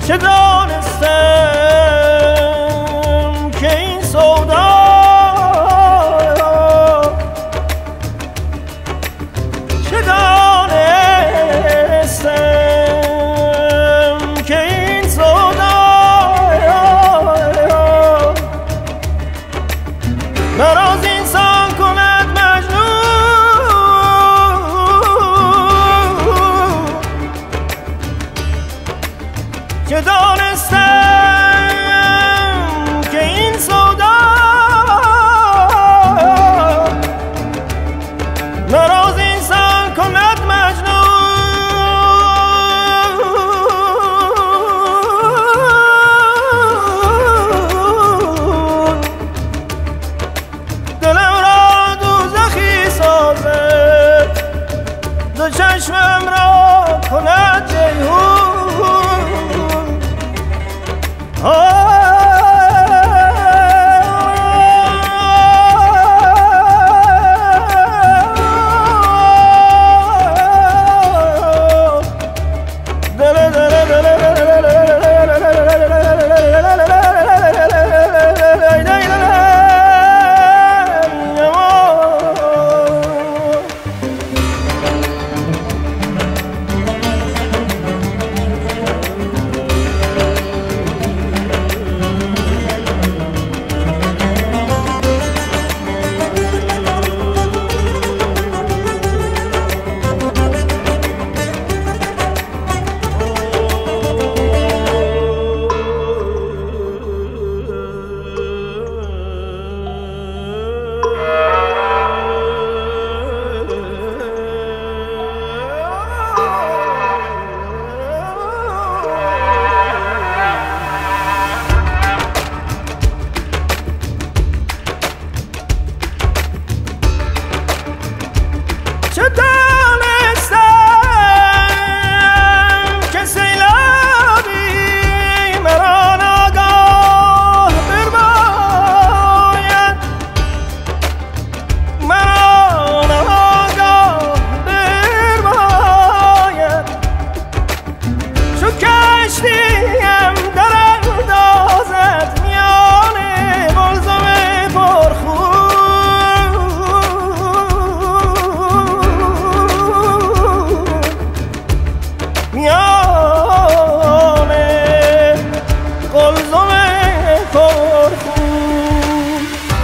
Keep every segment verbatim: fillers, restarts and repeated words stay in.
چه دانستم که این سودا چه دانستم که این سودا مرا از انسان کند مجنون چه دانستم که این سودا مرا از انسان کند مجنون دلم را دوزخی سازد دو چشمم را کند جیهون چه دانستم که سیلابی مرا ناگاه برباید مرا ناگاه برباید چو کشتیم در اندازد میان قلزم پرخون میان قلزم پرخون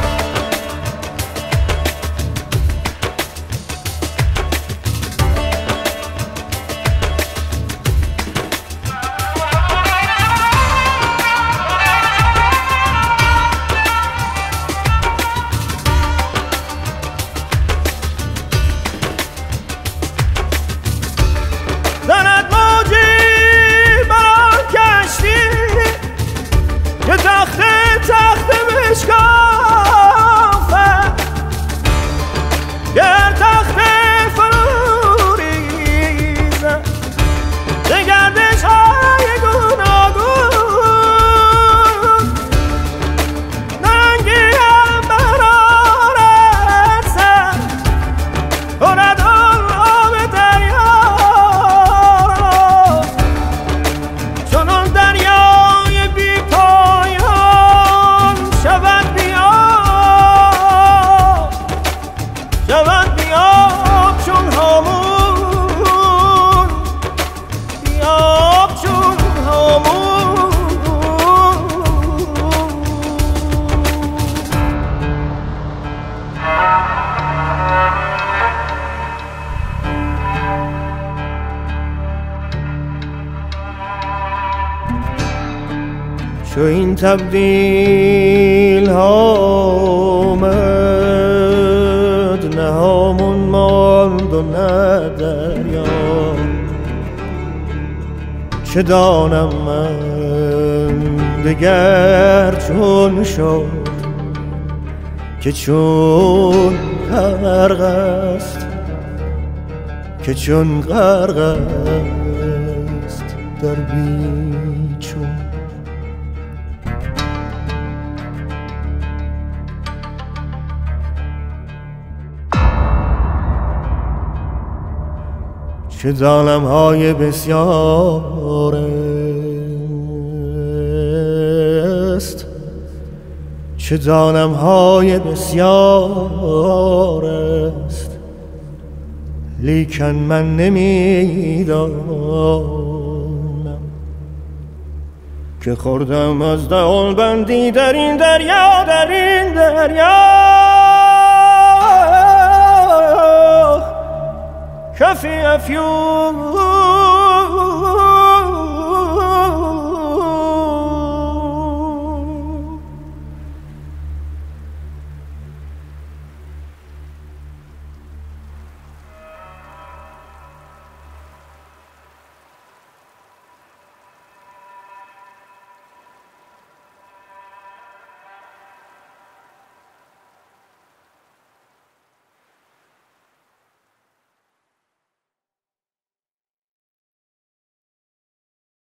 زند موجی بران کشتی که تخت تخت بشکافد گر تخت فرو ریزد ز گردش های گوناگون ننگی هم برآرد سر کند آب دریا چنان دریای بی پایان شود بیاب شود بیاب چون هامون بیاب چون هامون چو این تبدیل ها آمد نه هامون ماند و نه دریا چه دانم من دگر چون شد که چون غرق است که چون غرق است در بیچون چه ظالم های بسیاره که دانم های بسیار است لیکن من نمیدانم که خوردم از دهان بندی در این دریا در این دریا کفی افیون